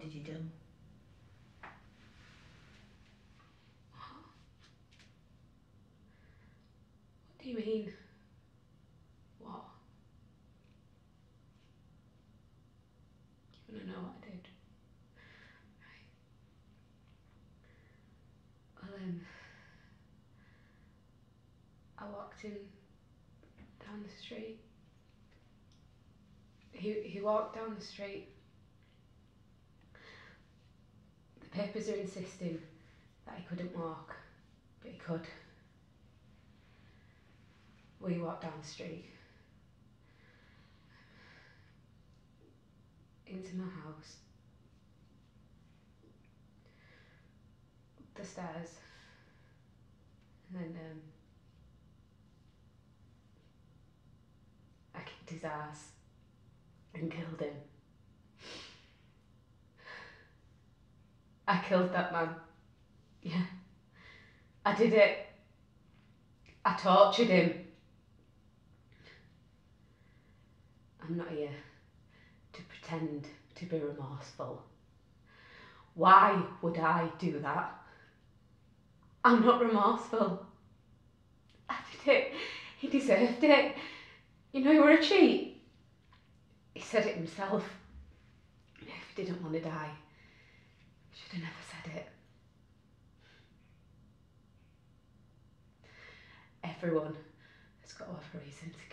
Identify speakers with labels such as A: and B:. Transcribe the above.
A: did you do?
B: What do you mean? What? You want to know what I did? Right. Well, I walked in down the street. He walked down the street. The papers are insisting that he couldn't walk, but he could. We walked down the street into my house, up the stairs, and then I kicked his ass and killed him. I killed that man. Yeah, I did it. I tortured him. I'm not here to pretend to be remorseful. Why would I do that? I'm not remorseful. I did it. He deserved it. You know, you were a cheat. He said it himself. If he didn't want to die, he should have never said it. Everyone has got to have a reason to